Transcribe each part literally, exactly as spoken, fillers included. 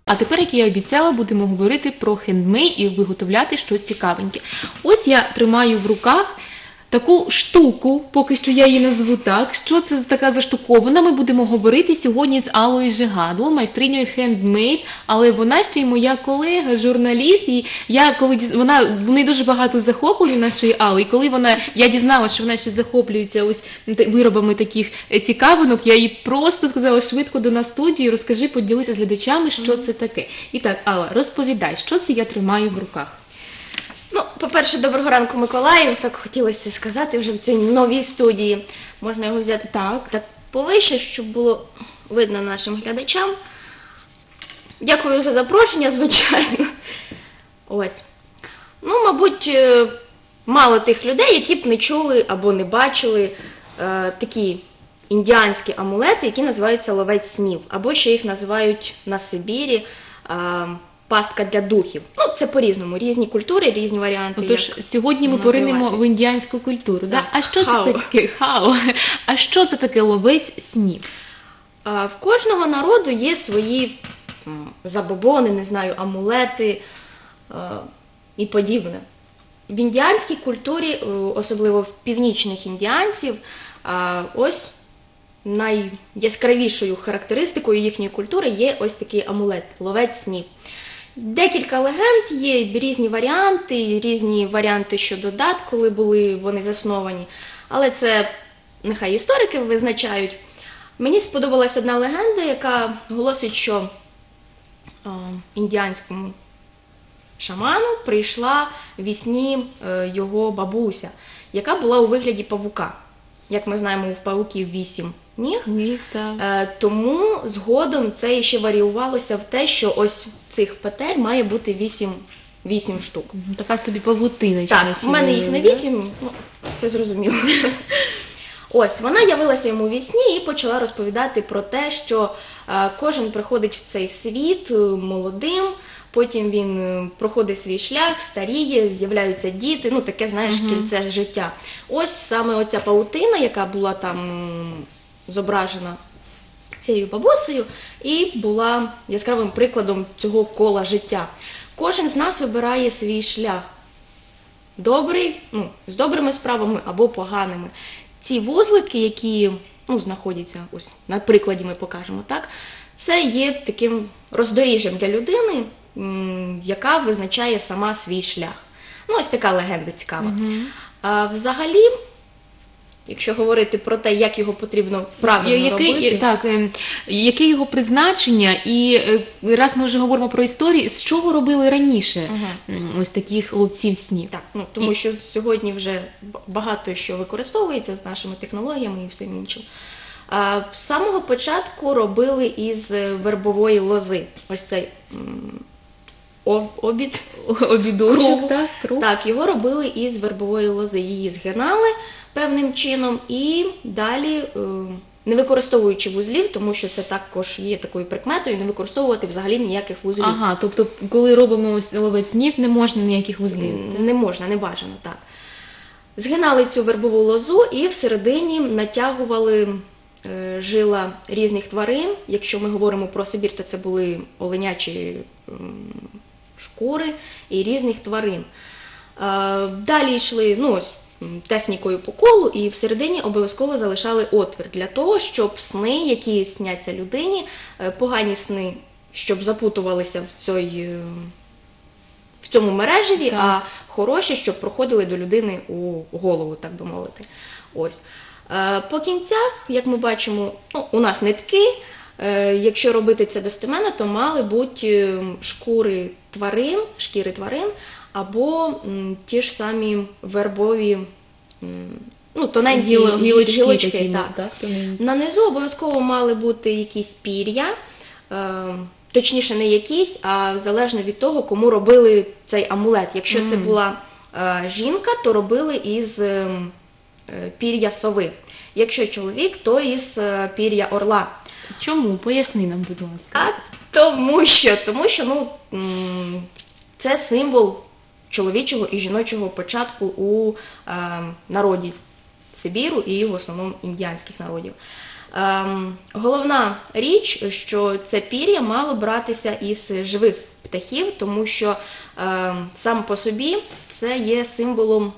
А тепер, як я і обіцяла, будемо говорити про хендмейд і виготовляти щось цікавеньке. Ось я тримаю в руках таку штуку, поки що я її назву так. Що це за така за штуковина? Ми будемо говорити сьогодні з Аллою Жигадло, майстринею хендмейд, але вона ще й моя колега, журналіст, і я коли діз... вона в неї дуже багато захоплень у нашої Алли, і коли вона я дізналася, що вона ще захоплюється ось виробами таких цікавинок, я їй просто сказала швидко до нас в студію, розкажи, поділися з глядачами, що mm-hmm. це таке. І так, Алла, розповідай, що це я тримаю в руках? Ну, по-перше, доброго ранку, Миколаїв. Так хотілося сказати вже в цій новій студії. Можна його взяти так, так повище, щоб було видно нашим глядачам. Дякую за запрошення, звичайно. Ось. Ну, мабуть, мало тих людей, які б не чули або не бачили е, такі індіанські амулети, які називаються ловець снів. Або ще їх називають на Сибірі е, пастка для духів. Ну, це по-різному. Різні культури, різні варіанти. Отож, сьогодні ми поринемо в індіанську культуру. Да? А що Хау. це таке? Хау. А що це таке ловець снів? А, в кожного народу є свої м, забобони, не знаю, амулети а, і подібне. В індіанській культурі, особливо в північних індіанців, а, ось найяскравішою характеристикою їхньої культури є ось такий амулет – ловець снів. Декілька легенд є, різні варіанти, різні варіанти щодо дат, коли були вони засновані. Але це нехай історики визначають. Мені сподобалась одна легенда, яка голосить, що е, індіанському шаману прийшла в сні е, його бабуся, яка була у вигляді павука. Як ми знаємо, у павуків вісім ніг. Ніг, так. Е, тому згодом це ще варіювалося в те, що ось цих петель має бути вісім, вісім штук. Така собі павутина. Так, в мене їх не вісім, ну, це зрозуміло. Ось, вона явилася йому у сні і почала розповідати про те, що е, кожен приходить в цей світ молодим, потім він проходить свій шлях, старіє, з'являються діти, ну таке, знаєш, uh-huh. кільце життя. Ось саме оця павутина, яка була там зображена цією бабусею, і була яскравим прикладом цього кола життя. Кожен з нас вибирає свій шлях. Добрий, ну, з добрими справами або поганими. Ці вузлики, які ну, знаходяться, ось на прикладі ми покажемо, так, це є таким роздоріжжям для людини, яка визначає сама свій шлях. Ну, ось така легенда цікава. Uh-huh. А взагалі, якщо говорити про те, як його потрібно правильно який, робити. Так, яке його призначення, і раз ми вже говоримо про історію, з чого робили раніше uh-huh. ось таких ловців снів? Так, ну, тому і... що сьогодні вже багато що використовується з нашими технологіями і всім іншим. А, з самого початку робили із вербової лози. Ось цей обід, обідочок, так, круг. Так, його робили із вербової лози. Її згинали певним чином і далі, не використовуючи вузлів, тому що це також є такою прикметою, не використовувати взагалі ніяких вузлів. Ага, тобто, коли робимо ось ловець снів, не можна ніяких вузлів? Не можна, не бажано, так. Згинали цю вербову лозу і всередині натягували е, жила різних тварин. Якщо ми говоримо про Сибір, то це були оленячі е, шкури і різних тварин. Е, далі йшли, ну ось, технікою по колу, і всередині обов'язково залишали отвір для того, щоб сни, які сняться людині, погані сни, щоб запутувалися в, цій, в цьому мережеві, так. А хороші, щоб проходили до людини у голову, так би мовити. Ось. По кінцях, як ми бачимо, ну, у нас нитки, якщо робити це достеменно, то мали бути шкури тварин, шкіри тварин, або м, ті ж самі вербові, м, ну, тоненькі Гіл, гілочки. гілочки такі, так. Так, на низу обов'язково мали бути якісь пір'я, е, точніше не якісь, а залежно від того, кому робили цей амулет. Якщо mm. це була е, жінка, то робили із е, пір'я сови. Якщо чоловік, то із е, пір'я орла. Чому? Поясни нам, будь ласка. А тому що, тому що ну, м, це символ чоловічого і жіночого початку у е, народів Сибіру і в основному індіанських народів. Ем, головна річ, що це пір'я мало братися із живих птахів, тому що ем, сам по собі це є символом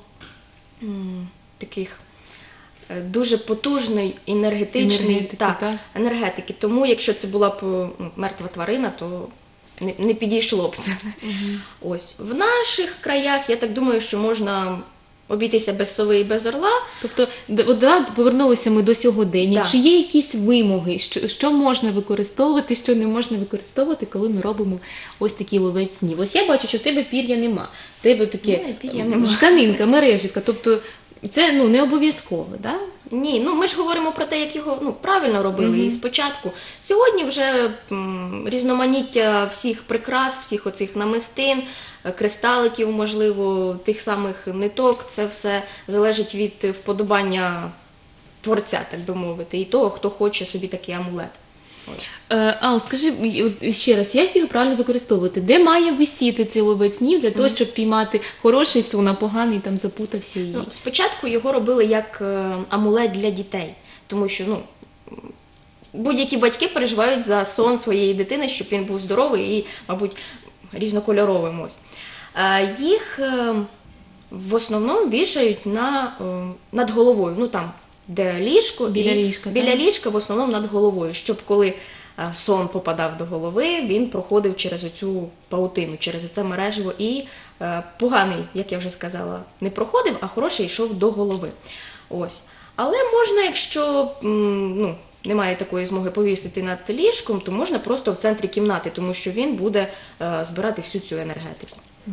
м, таких е, дуже потужної енергетичної Енергетики, так, так. енергетики. Тому якщо це була б ну, мертва тварина, то не, не підійшло б це. Угу. Ось. В наших краях, я так думаю, що можна обійтися без сови і без орла. Тобто, д- от, да, повернулися ми до сьогодення. Да. Чи є якісь вимоги, що, що можна використовувати, що не можна використовувати, коли ми робимо ось такий ловець снів? Ось я бачу, що в тебе пір'я нема. В тебе таке Ні, пір'я нема. тканинка, мережика. Тобто, це ну, не обов'язково, да? Ні, ну ми ж говоримо про те, як його ну, правильно робили Мгм. і спочатку. Сьогодні вже м, різноманіття всіх прикрас, всіх оцих намистин, е, кристаликів, можливо, тих самих ниток, це все залежить від вподобання творця, так би мовити, і того, хто хоче собі такий амулет. Ось. Е, Ал, скажи от ще раз, як його правильно використовувати? Де має висіти цей ловець снів для того, щоб піймати хороший сон, а поганий там запутався і... Ну, спочатку його робили як е, амулет для дітей, тому що ну, будь-які батьки переживають за сон своєї дитини, щоб він був здоровий і, мабуть, різнокольоровим. Ось. Е, їх е, в основному вішають на, е, над головою, ну там, де ліжко, Біля і ліжка, біля так? ліжка в основному над головою, щоб коли е, сон попадав до голови, він проходив через оцю паутину, через оце мереживо і е, поганий, як я вже сказала, не проходив, а хороший йшов до голови. Ось. Але можна, якщо м, ну, немає такої змоги повісити над ліжком, то можна просто в центрі кімнати, тому що він буде е, збирати всю цю енергетику.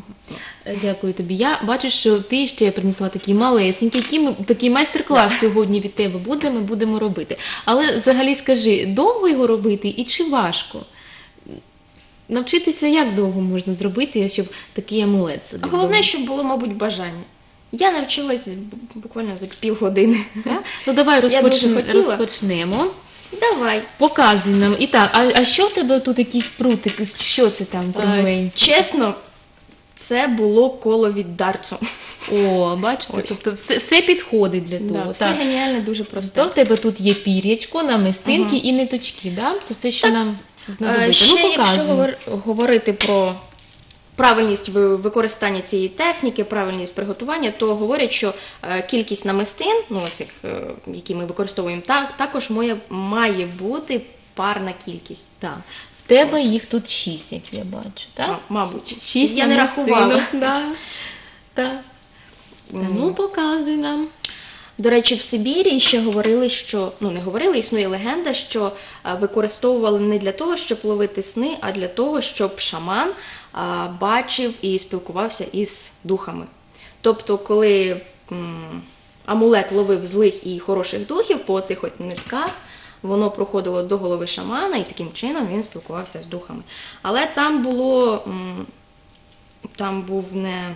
Е, Дякую тобі. Я бачу, що ти ще принесла такий малесенький, який ми, такий майстер-клас сьогодні від тебе буде, ми будемо робити. Але взагалі скажи, довго його робити і чи важко? Навчитися як довго можна зробити, щоб такий амулет собі А головне, вдома? щоб було, мабуть, бажання. Я навчилась б- буквально за півгодини. Так? Ну давай Я розпоч... дуже хотіла. розпочнемо. Давай. Показуй нам. І так, а, а що в тебе тут якийсь прутик? Що це там кругленьке? Чесно, це було коло від дарцу. О, бачите, Ось. тобто все, все підходить для того. Да, все так. геніально, дуже То просто. в тебе тут є пір'ячко, намистинки і ниточки, да? Це все, що нам знадобиться. Е, Ще, Ну, якщо показуй. говор- говорити про правильність ви- використання цієї техніки, правильність приготування, то говорять, що е, кількість намистин, ну, цих, е, які ми використовуємо, так, також має, має бути парна кількість. Так. В тебе їх тут шість, як я бачу, так? М- мабуть. Шість Я не намистинок, рахувала. Да. Так. Та, ну, показуй нам. До речі, в Сибірі ще говорили, що, ну не говорили, існує легенда, що а, використовували не для того, щоб ловити сни, а для того, щоб шаман а, бачив і спілкувався із духами. Тобто, коли м, амулет ловив злих і хороших духів по цих от нитках, воно проходило до голови шамана, і таким чином він спілкувався з духами. Але там було, м, там був не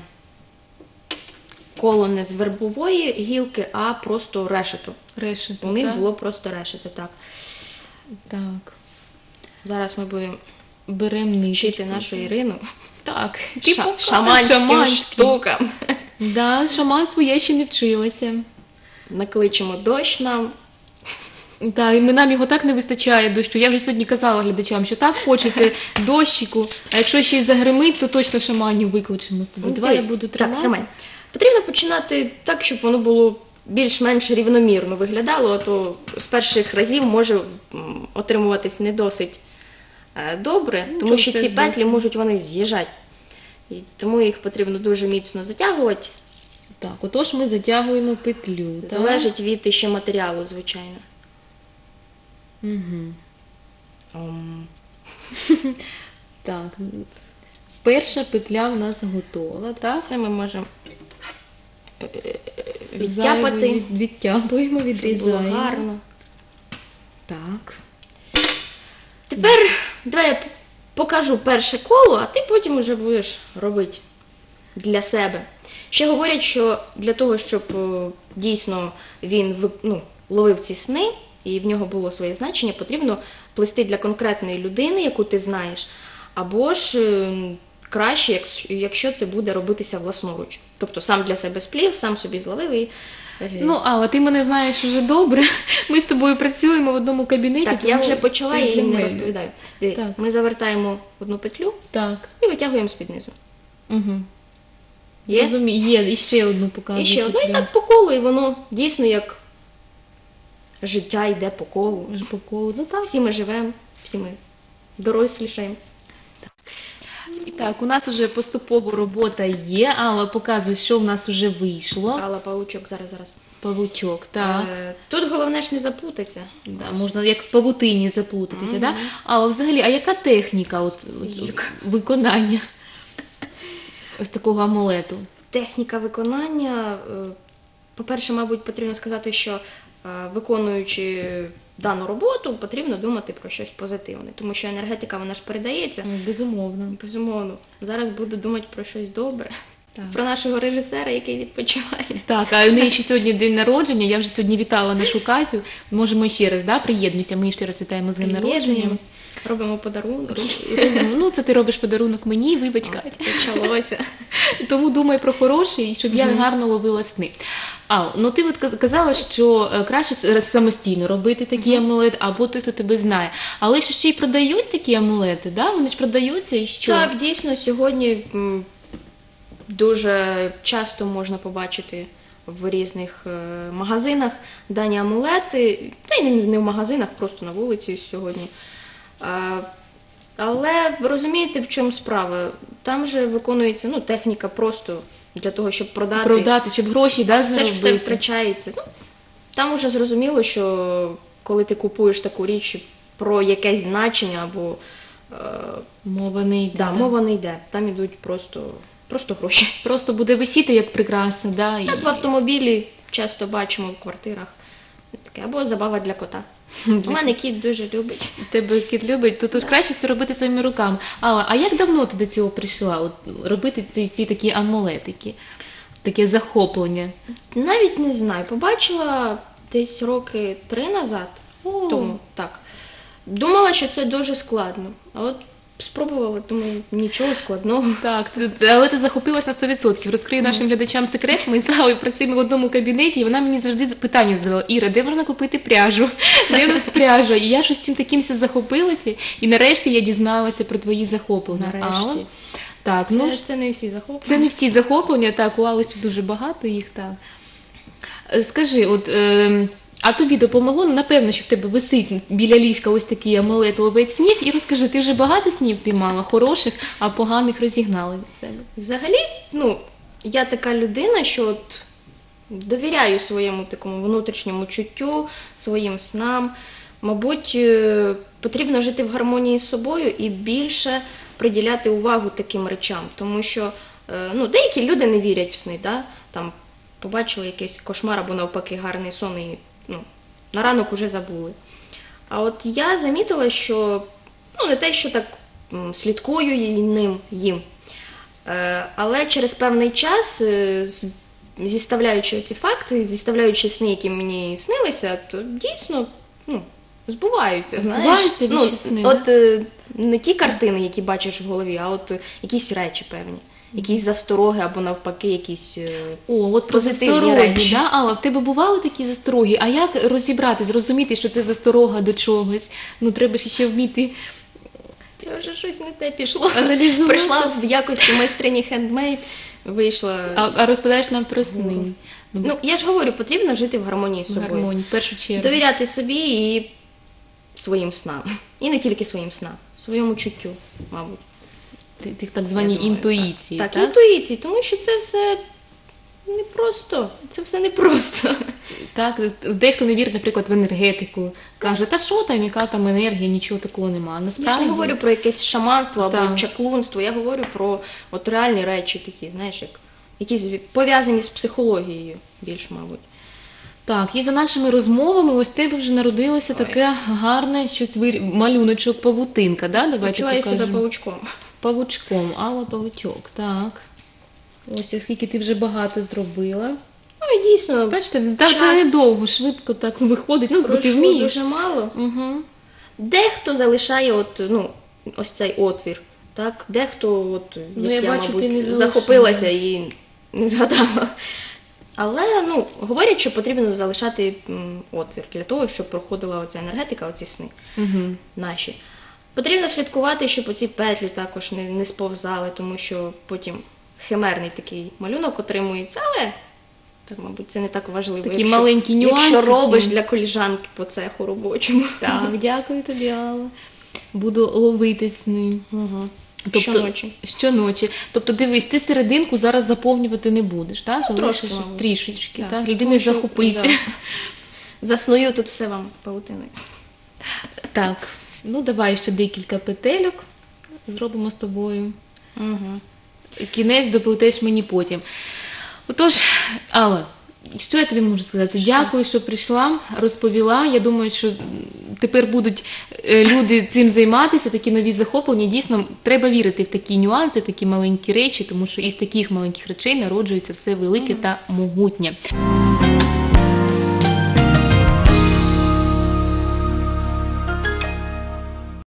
коло не з вербової гілки, а просто решето. Решету, У них так? було просто решето, так. Так. Зараз ми будемо Беремо ниточку. вчити нашу Ірину Так. ша- покажи. шаманським Шаманським. штукам. Да, шаманству я ще не вчилася. Накличемо дощ нам. Так, і ми- нам його так не вистачає дощу. Я вже сьогодні казала глядачам, що так хочеться дощику, а якщо ще й загримить, то точно шаманів викличемо з тобою. Давай я Дивись. буду Так, тримати. тримай. Потрібно починати так, щоб воно було більш-менш рівномірно виглядало, а то з перших разів може м, отримуватись не досить е, добре, тому Нічого, що все ці здається. петлі можуть вони з'їжджати. І тому їх потрібно дуже міцно затягувати. Так, отож ми затягуємо петлю. так? Залежить від ще матеріалу, звичайно. Угу. Ом, Так. Перша петля в нас готова, так? Це ми можемо е, е, Зайве відтяпати. від- Відтяпуємо, Було відрізаємо. гарно. Так. Тепер давай я покажу перше коло, а ти потім вже будеш робити для себе. Ще говорять, що для того, щоб е, дійсно він ви- ну, ловив ці сни і в нього було своє значення, потрібно плести для конкретної людини, яку ти знаєш, або ж е, краще, як- якщо це буде робитися власноруч. Тобто сам для себе сплів, сам собі зловив і Еге. Ну, Алла, ти мене знаєш уже добре. Ми з тобою працюємо в одному кабінеті. Так, я тому вже почала ти і для не мене. розповідаю. Дивись, Так. ми завертаємо одну петлю Так. і витягуємо з-під низу. Угу. Є? Зрозумію. Є, і ще одну показую. І ще одну, і петлю. так по колу, і воно дійсно як життя йде по колу. Вже по колу. Ну так. Всі ми живемо, всі ми дорослішаємо. І так, у нас вже поступово робота є. Алла показує, що в нас вже вийшло. Алла, паучок, зараз, зараз. Павучок, так. Е, Тут головне ж не заплутатися. Да, можна як в павутині заплутатися, да? А взагалі, а яка техніка от, от, Яка? виконання ось такого амулету? Техніка виконання. е, По-перше, мабуть, потрібно сказати, що е, виконуючи дану роботу, потрібно думати про щось позитивне, тому що енергетика, вона ж передається. Ну, безумовно. Безумовно. Зараз буду думати про щось добре. Так. Про нашого режисера, який відпочиває. Так, а у неї ще сьогодні день народження, я вже сьогодні вітала нашу Катю. Можемо ще раз, да, приєднуйся, ми її ще раз вітаємо з днем народження. Приєднуємось, робимо подарунок. Ну, це ти робиш подарунок мені, вибач, Катя. Почалося. Тому думай про хороший, щоб я гарно ловила сни. А, ну ти от каз- казала, що е, краще с- самостійно робити такий амулет, або той, хто тебе знає. Але ж ще й продають такі амулети, да? Вони ж продаються і що? Так, дійсно, сьогодні м, дуже часто можна побачити в різних е, магазинах дані амулети, та й не, не в магазинах, просто на вулиці сьогодні. Е, але розумієте, в чому справа? Там же виконується ну, техніка просто для того, щоб продати. Продати, щоб гроші, да, Це ж заробити. все втрачається. Ну, там уже зрозуміло, що коли ти купуєш таку річ про якесь значення або е, Мова не йде. да, мова не йде, там ідуть просто, просто гроші. Просто буде висіти як прикраса, да? І... Так в автомобілі часто бачимо в квартирах. Ось таке, або забава для кота. У мене кіт дуже любить. Тебе кіт любить, то, то ж краще все робити своїми руками. Алла, а як давно ти до цього прийшла? От, робити ці, ці такі амулетики, таке захоплення? Навіть не знаю, побачила десь роки три назад, О. тому так. Думала, що це дуже складно. А от спробувала, думаю, нічого складного. Так, ти- але ти захопилася на сто відсотків. Розкрию нашим глядачам секрет. Ми з Аллою працюємо в одному кабінеті, і вона мені завжди питання задавала: Іра, де можна купити пряжу? Де у нас пряжа? І я щось цим таким все захопилася, і нарешті я дізналася про твої захоплення. Нарешті. Алла. Так, Це, ну, це не всі захоплення. це не всі захоплення, так, у Алли ще дуже багато їх, так. Е, Скажи, от, е, а тобі допомогло? Ну, напевно, що в тебе висить біля ліжка ось такий амулет ловець снів. І розкажи, ти вже багато снів піймала, хороших, а поганих розігнали від себе? Взагалі, ну, я така людина, що от довіряю своєму такому внутрішньому чуттю, своїм снам. Мабуть, е, потрібно жити в гармонії з собою і більше приділяти увагу таким речам, тому що е, ну, деякі люди не вірять в сни, да? Там побачили якийсь кошмар або навпаки гарний сон і ну, на ранок уже забули. А от я замітила, що ну, не те, що так м, слідкую й- ним їм, е, але через певний час, е, з- зіставляючи ці факти, зіставляючи сни, які мені снилися, то дійсно ну, збуваються. Знаєш? Збуваються ну, вічі сни, от е, не ті картини, які бачиш в голові, а от е, якісь речі певні. Якісь застороги або навпаки якісь. е, О, от про Позитивні застороги, речі. да? Алла, в тебе бували такі застороги? А як розібрати, зрозуміти, що це засторога до чогось? Ну, треба ж ще вміти Я вже щось не те пішло. аналізувати. Прийшла в якості майстрині хендмейд, вийшла. А, а розповідаєш нам про сни. Ну, Ну, я ж говорю, потрібно жити в гармонії з в собою. гармонії, в першу чергу. Довіряти собі і своїм снам. І не тільки своїм снам, своєму чуттю, мабуть. Ти- Тих так звані Я думаю, інтуїції, Так, так? так, інтуїції, тому що це все непросто. Це все непросто. Так, дехто не вірить, наприклад, в енергетику. Каже, та що там, яка там енергія, нічого такого нема. Я ж Насправді, не говорю про якесь шаманство або Так. чаклунство, я говорю про от реальні речі такі, знаєш, як якісь пов'язані з психологією більш, мабуть. так, і за нашими розмовами ось в тебе вже народилося таке гарне щось вир... малюночок, павутинка, да? Давайте Почуваю себе покажемо. павучком. Павучком, Алла Павучок, так. Ось скільки ти вже багато зробила. Ну і дійсно, Бачите, так час це недовго, швидко так виходить. Ну, бо ти пройшло вмієш. дуже мало. Угу. Дехто залишає от, ну, ось цей отвір, так? Дехто, от, Ну, як я я, бачу, ти мабуть, не залишила. захопилася і не згадала. Але ну, говорять, що потрібно залишати м, отвір для того, щоб проходила оця енергетика, оці сни Угу. наші. Потрібно слідкувати, щоб оці петлі також не, не сповзали, тому що потім химерний такий малюнок отримується, але так, мабуть, це не так важливо. Такі якщо, маленькі якщо нюансики. робиш для коліжанки по цеху робочому. Так, дякую тобі, Алла. Буду ловити сни. Угу. Тобто, Щоночі. Щоночі. Тобто, дивись, ти серединку зараз заповнювати не будеш, так? Ну, Залишиш трошки, мабуть. трішечки, Так. так? Гляди, Тому не що, захопися. да. Засную тут все вам паутиною. Так, ну давай ще декілька петельок зробимо з тобою. Угу. Кінець доплетеш мені потім. Отож, Алла, що я тобі можу сказати? Дякую, що прийшла, розповіла. Я думаю, що тепер будуть е, люди цим займатися, такі нові захоплення. Дійсно, треба вірити в такі нюанси, в такі маленькі речі, тому що із таких маленьких речей народжується все велике та могутнє.